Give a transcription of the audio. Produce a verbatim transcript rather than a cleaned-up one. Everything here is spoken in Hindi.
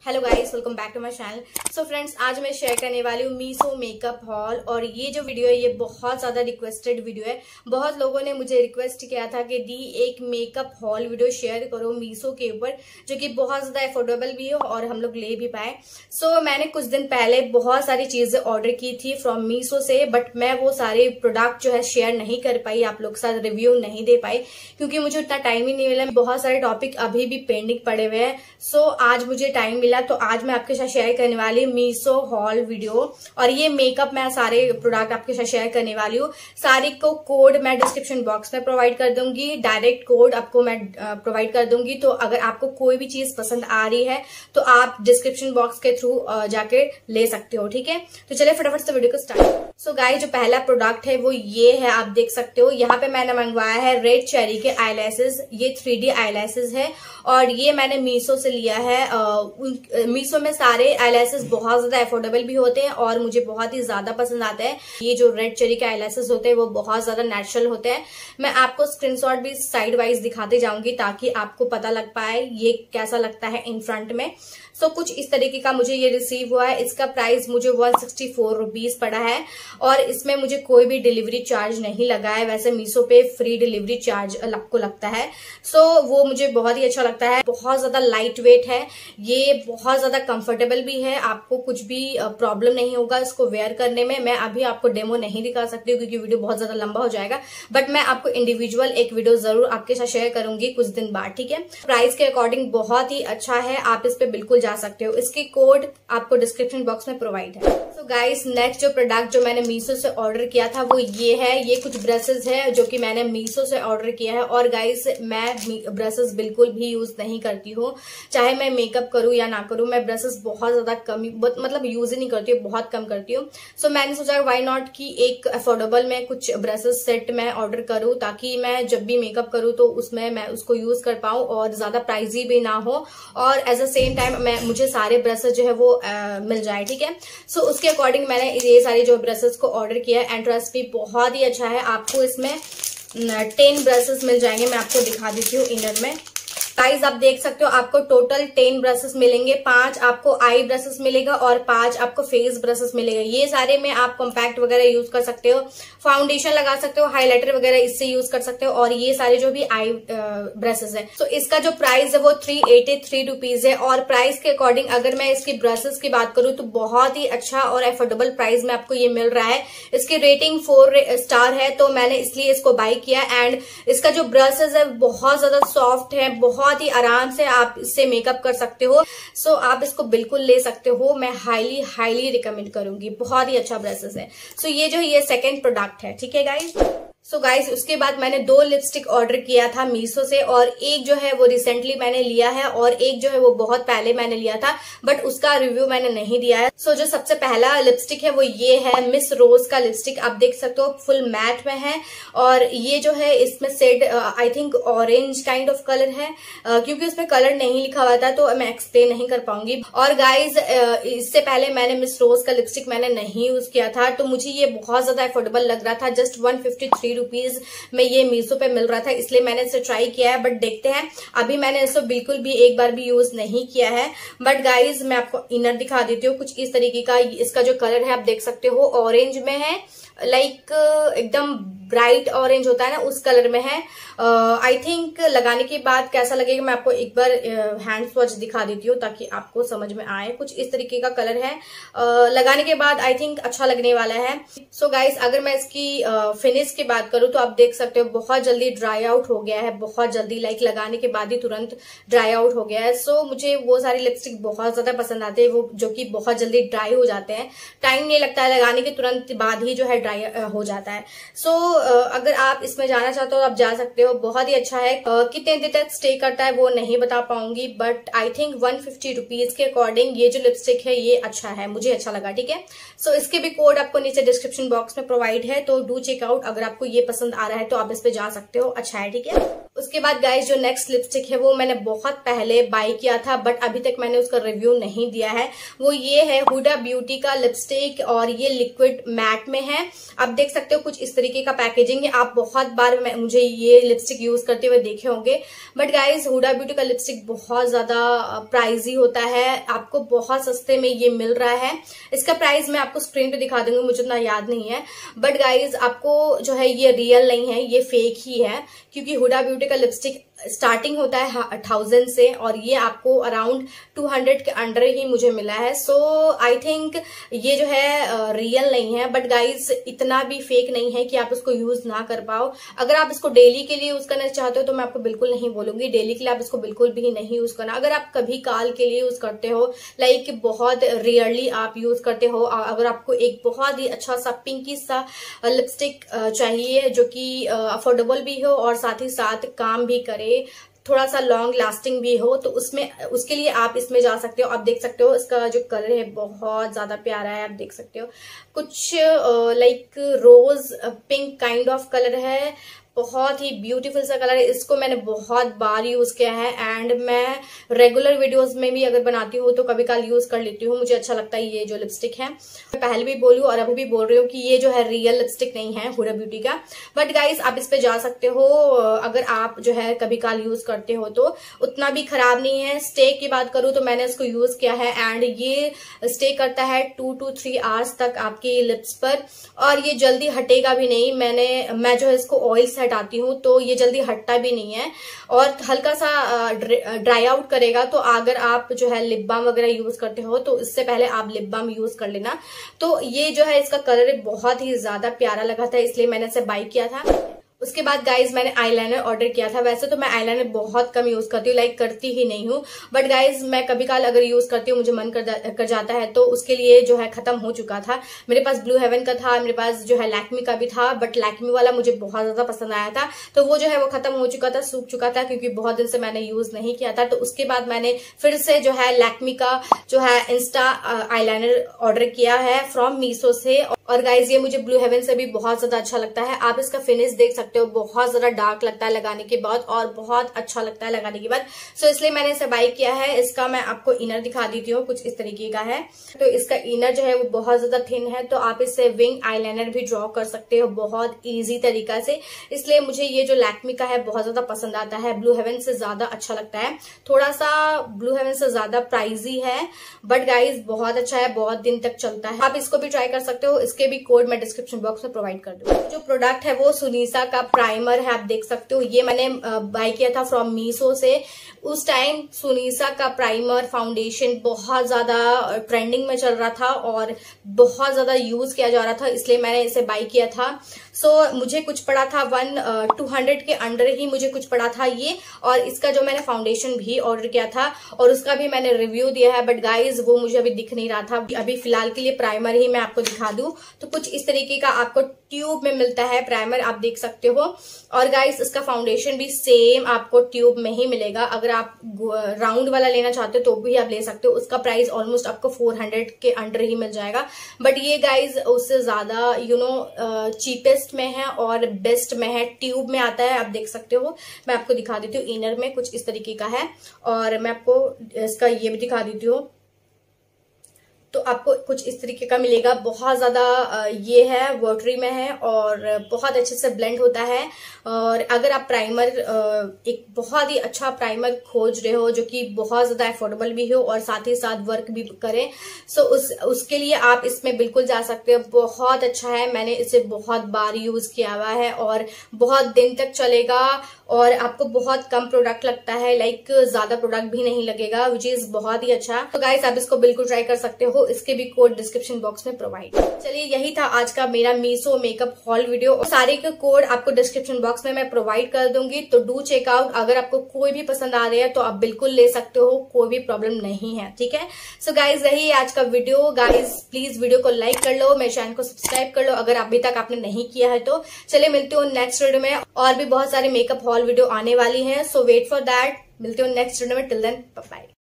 Hello guys, welcome back to my channel. So friends, आज मैं शेयर करने वाली हूँ मीशो मेकअप हॉल। और ये जो वीडियो है ये बहुत ज्यादा रिक्वेस्टेड वीडियो है। बहुत लोगों ने मुझे रिक्वेस्ट किया था कि दी एक मेकअप हॉल वीडियो शेयर करो मीशो के ऊपर, जो कि बहुत ज्यादा अफोर्डेबल भी हो और हम लोग ले भी पाए। सो so, मैंने कुछ दिन पहले बहुत सारी चीजें ऑर्डर की थी फ्रॉम मीशो से, बट मैं वो सारे प्रोडक्ट जो है शेयर नहीं कर पाई, आप लोग के साथ रिव्यू नहीं दे पाई, क्योंकि मुझे उतना टाइम ही नहीं मिला। बहुत सारे टॉपिक अभी भी पेंडिंग पड़े हुए हैं। सो so, आज मुझे टाइम मिला तो आज मैं आपके साथ शेयर करने वाली हूँ मीशो हॉल वीडियो। और ये मेकअप मैं सारे प्रोडक्ट आपके साथ शेयर करने वाली हूँ। सारे को कोड मैं डिस्क्रिप्शन बॉक्स में प्रोवाइड कर दूंगी, डायरेक्ट कोड आपको मैं प्रोवाइड कर दूंगी। तो अगर आपको कोई भी चीज पसंद आ रही है तो आप डिस्क्रिप्शन बॉक्स के थ्रू जाके ले सकते हो, ठीक है। तो चलिए फटाफट से वीडियो को स्टार्ट। सो गाइस, जो पहला प्रोडक्ट है वो ये है, आप देख सकते हो। यहाँ पे मैंने मंगवाया है रेड चेरी के आईलैशेस। ये थ्री डी आईलैशेस है और ये मैंने मीशो से लिया है। मीशो में सारे आईलैशेस बहुत ज्यादा अफोर्डेबल भी होते हैं और मुझे बहुत ही ज्यादा पसंद आते हैं। ये जो रेड चेरी के आईलैशेस होते हैं वो बहुत ज्यादा नेचुरल होते हैं। मैं आपको स्क्रीनशॉट भी साइड वाइज दिखाते जाऊंगी ताकि आपको पता लग पाए ये कैसा लगता है इन फ्रंट में। सो so, कुछ इस तरीके का मुझे ये रिसीव हुआ है। इसका प्राइस मुझे वन सिक्सटी फोर रुपीज पड़ा है और इसमें मुझे कोई भी डिलीवरी चार्ज नहीं लगा है। वैसे मीशो पे फ्री डिलीवरी चार्ज आपको लगता है। सो so, वो मुझे बहुत ही अच्छा लगता है। बहुत ज्यादा लाइट वेट है, ये बहुत ज्यादा कंफर्टेबल भी है। आपको कुछ भी प्रॉब्लम नहीं होगा इसको वेयर करने में। मैं अभी आपको डेमो नहीं दिखा सकती हूँ क्योंकि वीडियो बहुत ज्यादा लंबा हो जाएगा, बट मैं आपको इंडिविजुअल एक वीडियो जरूर आपके साथ शेयर करूंगी कुछ दिन बाद, ठीक है। प्राइस के अकॉर्डिंग बहुत ही अच्छा है, आप इस पे बिल्कुल जा सकते हो। इसके कोड आपको डिस्क्रिप्शन बॉक्स में प्रोवाइड है। सो गाइस, नेक्स्ट जो प्रोडक्ट जो मैंने मीशो से ऑर्डर किया था वो ये है। ये कुछ ब्रशेस है जो कि मैंने मीशो से ऑर्डर किया है। और गाइस, मैं ब्रशेस बिल्कुल भी यूज नहीं करती हूँ, चाहे मैं मेकअप करूँ या ना करूँ। मैं ब्रशेस बहुत ज्यादा कम मतलब यूज ही नहीं करती हूँ, बहुत कम करती हूँ। सो so, मैंने सोचा व्हाई नॉट कि एक अफोर्डेबल में कुछ ब्रशेस सेट मैं ऑर्डर करूँ ताकि मैं जब भी मेकअप करूँ तो उसमें मैं उसको यूज कर पाऊँ और ज्यादा प्राइजी भी ना हो और एट द सेम टाइम मैं मुझे सारे ब्रशेस जो है वो आ, मिल जाए, ठीक है। सो so, उसके अकॉर्डिंग मैंने ये सारी जो ब्रशेस को ऑर्डर किया है। एंड ट्रस्ट भी बहुत ही अच्छा है। आपको इसमें टेन ब्रशेस मिल जाएंगे। मैं आपको दिखा देती हूँ इनर में। गाइस, आप देख सकते हो आपको टोटल टेन ब्रशेस मिलेंगे। पांच आपको आई ब्रशेस मिलेगा और पांच आपको फेस ब्रशेस मिलेगा। ये सारे में आप कॉम्पैक्ट वगैरह यूज कर सकते हो, फाउंडेशन लगा सकते हो, हाइलाइटर वगैरह इससे यूज कर सकते हो। और ये सारे जो भी आई ब्रशेस है, तो इसका जो प्राइस है वो थ्री एटी थ्री रुपीज है। और प्राइस के अकॉर्डिंग अगर मैं इसकी ब्रशेस की बात करूँ तो बहुत ही अच्छा और अफोर्डेबल प्राइस में आपको ये मिल रहा है। इसकी रेटिंग फोर स्टार है तो मैंने इसलिए इसको बाय किया। एंड इसका जो ब्रशेस है बहुत ज्यादा सॉफ्ट है, बहुत बहुत ही आराम से आप इससे मेकअप कर सकते हो। सो so, आप इसको बिल्कुल ले सकते हो। मैं हाईली हाईली रिकमेंड करूंगी, बहुत ही अच्छा ब्रशेस है। सो so, ये जो ये सेकंड प्रोडक्ट है, ठीक है गाइस। सो so गाइस, उसके बाद मैंने दो लिपस्टिक ऑर्डर किया था मीशो से और एक जो है वो रिसेंटली मैंने लिया है और एक जो है वो बहुत पहले मैंने लिया था, बट उसका रिव्यू मैंने नहीं दिया है। सो so, जो सबसे पहला लिपस्टिक है वो ये है मिस रोज का लिपस्टिक। आप देख सकते हो फुल मैट में है और ये जो है इसमें shade I think orange kind of colour है। uh, क्योंकि उसमें कलर नहीं लिखा हुआ था तो मैं एक्सप्लेन नहीं कर पाऊंगी। और गाइज, uh, इससे पहले मैंने मिस रोज का लिपस्टिक मैंने नहीं यूज किया था तो मुझे ये बहुत ज्यादा अफोर्डेबल लग रहा था। Just one fifty three rupees में ये मीशो पे मिल रहा था, इसलिए मैंने इसे ट्राई किया है। बट देखते हैं, अभी मैंने इसे बिल्कुल भी एक बार भी यूज नहीं किया है। बट गाइज, मैं आपको इनर दिखा देती हूँ। कुछ इस तरीके का इसका जो कलर है आप देख सकते हो, ऑरेंज में है, लाइक like, एकदम ब्राइट ऑरेंज होता है ना, उस कलर में है। आई uh, थिंक लगाने के बाद कैसा लगेगा मैं आपको एक बार हैंड स्वॉच दिखा देती हूँ ताकि आपको समझ में आए। कुछ इस तरीके का कलर है। uh, लगाने के बाद आई थिंक अच्छा लगने वाला है। सो so गाइस, अगर मैं इसकी फिनिश uh, की बात करूँ तो आप देख सकते हो बहुत जल्दी ड्राई आउट हो गया है, बहुत जल्दी, लाइक like, लगाने के बाद ही तुरंत ड्राई आउट हो गया है। सो so, मुझे वो सारी लिपस्टिक बहुत ज्यादा पसंद आते हैं वो जो कि बहुत जल्दी ड्राई हो जाते हैं, टाइम नहीं लगता है, लगाने के तुरंत बाद ही जो है ड्राई हो जाता है। सो so, अगर आप इसमें जाना चाहते हो आप जा सकते हो, बहुत ही अच्छा है। कितने दिन तक स्टे करता है वो नहीं बता पाऊंगी, but I think one fifty rupees के अकॉर्डिंग ये जो लिपस्टिक है ये अच्छा है, मुझे अच्छा लगा, ठीक है। सो so, इसके भी कोड आपको नीचे डिस्क्रिप्शन बॉक्स में प्रोवाइड है, तो डू चेक आउट। अगर आपको ये पसंद आ रहा है तो आप इस पे जा सकते हो, अच्छा है, ठीक है। उसके बाद गाइस जो नेक्स्ट लिपस्टिक है वो मैंने बहुत पहले बाय किया था, बट अभी तक मैंने उसका रिव्यू नहीं दिया है। वो ये है हुडा ब्यूटी का लिपस्टिक और ये लिक्विड मैट में है। आप देख सकते हो कुछ इस तरीके का पैकेजिंग है। आप बहुत बार मुझे ये लिपस्टिक यूज करते हुए देखे होंगे, बट गाइस हुडा ब्यूटी का लिपस्टिक बहुत ज्यादा प्राइजी होता है। आपको बहुत सस्ते में ये मिल रहा है। इसका प्राइस मैं आपको स्क्रीन पे दिखा दूंगी, मुझे इतना याद नहीं है, बट गाइस आपको जो है ये रियल नहीं है, ये फेक ही है, क्योंकि हुडा ब्यूटी का लिपस्टिक स्टार्टिंग होता है थाउजेंड से और ये आपको अराउंड टू हंड्रेड के अंडर ही मुझे मिला है। सो आई थिंक ये जो है रियल uh, नहीं है, बट गाइज इतना भी फेक नहीं है कि आप इसको यूज ना कर पाओ। अगर आप इसको डेली के लिए यूज करना चाहते हो तो मैं आपको बिल्कुल नहीं बोलूंगी, डेली के लिए आप इसको बिल्कुल भी नहीं यूज करना। अगर आप कभी काल के लिए यूज करते हो, लाइक बहुत रेयरली आप यूज करते हो, अगर आपको एक बहुत ही अच्छा सा पिंकी सा लिपस्टिक चाहिए जो कि अफोर्डेबल भी हो और साथ ही साथ काम भी करे, थोड़ा सा लॉन्ग लास्टिंग भी हो, तो उसमें उसके लिए आप इसमें जा सकते हो। आप देख सकते हो इसका जो कलर है बहुत ज्यादा प्यारा है। आप देख सकते हो कुछ like rose pink kind of colour है, बहुत ही ब्यूटीफुल सा कलर है। इसको मैंने बहुत बार यूज किया है एंड मैं रेगुलर वीडियोस में भी अगर बनाती हूँ तो कभी कल यूज कर लेती हूँ। मुझे अच्छा लगता है ये जो लिपस्टिक है। मैं पहले भी बोलूँ और अभी भी बोल रही हूँ कि ये जो है रियल लिपस्टिक नहीं है हुडा ब्यूटी का, बट गाइज आप इस पे जा सकते हो अगर आप जो है कभी कल यूज करते हो तो। उतना भी खराब नहीं है। स्टे की बात करूँ तो मैंने इसको यूज किया है एंड ये स्टे करता है टू टू थ्री आवर्स तक आपके लिप्स पर और ये जल्दी हटेगा भी नहीं। मैंने मैं जो है इसको ऑयल से हटाती हूँ तो ये जल्दी हटता भी नहीं है और हल्का सा ड्राई आउट करेगा। तो अगर आप जो है लिप बाम वगैरह यूज करते हो तो इससे पहले आप लिप बाम यूज कर लेना। तो ये जो है इसका कलर बहुत ही ज्यादा प्यारा लगा था, इसलिए मैंने इसे बाय किया था। उसके बाद गाइज मैंने आईलाइनर ऑर्डर किया था। वैसे तो मैं आईलाइनर बहुत कम यूज करती हूँ, लाइक करती ही नहीं हूँ, बट गाइज मैं कभी काल अगर यूज करती हूँ मुझे मन कर, कर जाता है तो उसके लिए जो है खत्म हो चुका था। मेरे पास ब्लू हेवन का था, मेरे पास जो है लैक्मी का भी था, बट लैक्मी वाला मुझे बहुत ज्यादा पसंद आया था, तो वो जो है वो खत्म हो चुका था, सूख चुका था, क्योंकि बहुत दिन से मैंने यूज नहीं किया था। तो उसके बाद मैंने फिर से जो है लैक्मी का जो है इंस्टा आईलाइनर ऑर्डर किया है फ्रॉम मीशो से। और गाइज ये मुझे ब्लू हेवन से भी बहुत ज्यादा अच्छा लगता है। आप इसका फिनिश देख सकते हो, बहुत ज्यादा डार्क लगता है लगाने के बाद और बहुत अच्छा लगता है लगाने के बाद। सो इसलिए मैंने इसे बाय किया है। इसका मैं आपको इनर दिखा देती हूँ, कुछ इस तरीके का है। तो इसका इनर जो है वो बहुत ज्यादा थिन है, तो आप इससे विंग आईलाइनर भी ड्रॉ कर सकते हो बहुत ईजी तरीका से। इसलिए मुझे ये जो लैक्मी का है बहुत ज्यादा पसंद आता है, ब्लू हेवन से ज्यादा अच्छा लगता है। थोड़ा सा ब्लू हेवन से ज्यादा प्राइजी है, बट गाइज बहुत अच्छा है, बहुत दिन तक चलता है। आप इसको भी ट्राई कर सकते हो। के भी कोड मैं डिस्क्रिप्शन बॉक्स में प्रोवाइड कर दूंगी। जो प्रोडक्ट है वो सुनीसा का प्राइमर है। आप देख सकते हो ये मैंने बाय किया था फ्रॉम मीशो से। उस टाइम सुनीसा का प्राइमर फाउंडेशन बहुत ज्यादा ट्रेंडिंग में चल रहा था और बहुत ज्यादा यूज किया जा रहा था, इसलिए मैंने इसे बाय किया था। सो so, मुझे कुछ पड़ा था वन टू हंड्रेड के अंडर ही मुझे कुछ पड़ा था ये। और इसका जो मैंने फाउंडेशन भी ऑर्डर किया था और उसका भी मैंने रिव्यू दिया है, बट गाइज वो मुझे अभी दिख नहीं रहा था। अभी फिलहाल के लिए प्राइमर ही मैं आपको दिखा दूं तो कुछ इस तरीके का आपको ट्यूब में मिलता है प्राइमर, आप देख सकते हो। और गाइस इसका फाउंडेशन भी सेम आपको ट्यूब में ही मिलेगा। अगर आप राउंड वाला लेना चाहते हो तो भी आप ले सकते हो। उसका प्राइस ऑलमोस्ट आपको फोर हंड्रेड के अंडर ही मिल जाएगा, बट ये गाइस उससे ज्यादा यू नो चीपेस्ट में है और बेस्ट में है। ट्यूब में आता है, आप देख सकते हो। मैं आपको दिखा देती हूँ, इनर में कुछ इस तरीके का है और मैं आपको इसका ये भी दिखा देती हूँ। तो आपको कुछ इस तरीके का मिलेगा। बहुत ज्यादा ये है वाटरी में है और बहुत अच्छे से ब्लेंड होता है। और अगर आप प्राइमर एक बहुत ही अच्छा प्राइमर खोज रहे हो जो कि बहुत ज्यादा अफोर्डेबल भी हो और साथ ही साथ वर्क भी करे, सो उस उसके लिए आप इसमें बिल्कुल जा सकते हो। बहुत अच्छा है, मैंने इसे बहुत बार यूज किया हुआ है और बहुत दिन तक चलेगा और आपको बहुत कम प्रोडक्ट लगता है, लाइक ज्यादा प्रोडक्ट भी नहीं लगेगा, विच इज बहुत ही अच्छा। तो गाइस आप इसको बिल्कुल ट्राई कर सकते हो। इसके भी कोड डिस्क्रिप्शन बॉक्स में प्रोवाइड। चलिए यही था आज का मेरा मीशो मेकअप हॉल वीडियो। सारे के कोड आपको डिस्क्रिप्शन बॉक्स में मैं प्रोवाइड कर दूंगी, तो डू चेक आउट। अगर आपको कोई भी पसंद आ रही है तो आप बिल्कुल ले सकते हो, कोई भी प्रॉब्लम नहीं है, ठीक है। सो गाइज यही आज का वीडियो। गाइज प्लीज वीडियो को लाइक कर लो, मेरे चैनल को सब्सक्राइब कर लो अगर अभी तक आपने नहीं किया है तो। चलिए मिलते हो नेक्स्ट वीडियो में, और भी बहुत सारे मेकअप हॉल वीडियो आने वाली है, सो वेट फॉर दैट। मिलते हो नेक्स्ट वीडियो में, टिल देन बाय बाय।